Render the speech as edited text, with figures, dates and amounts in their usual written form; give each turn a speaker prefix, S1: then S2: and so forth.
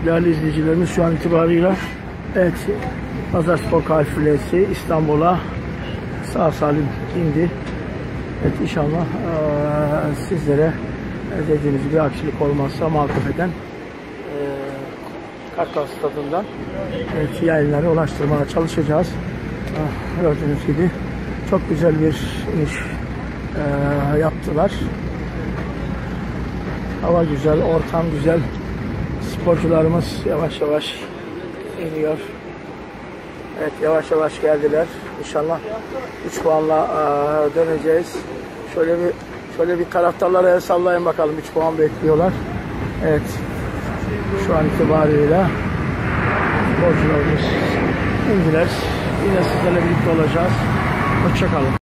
S1: Değerli izleyicilerimiz, şu an itibariyle evet, Pazarspor kafilesi İstanbul'a sağ salim indi. Evet, inşallah sizlere dediğimiz gibi aksilik olmazsa Maltepe'den Kartal Stadı'ndan evet, yayınları ulaştırmaya çalışacağız. Gördüğünüz gibi çok güzel bir iniş yaptılar. Hava güzel, ortam güzel. Sporcularımız yavaş yavaş iniyor. Evet, yavaş yavaş geldiler. İnşallah 3 puanla döneceğiz. Şöyle bir taraftarlara el sallayın bakalım. 3 puan bekliyorlar. Evet. Şu an itibariyle sporcularımız indiler. Yine sizlerle birlikte olacağız. Hoşça kalın.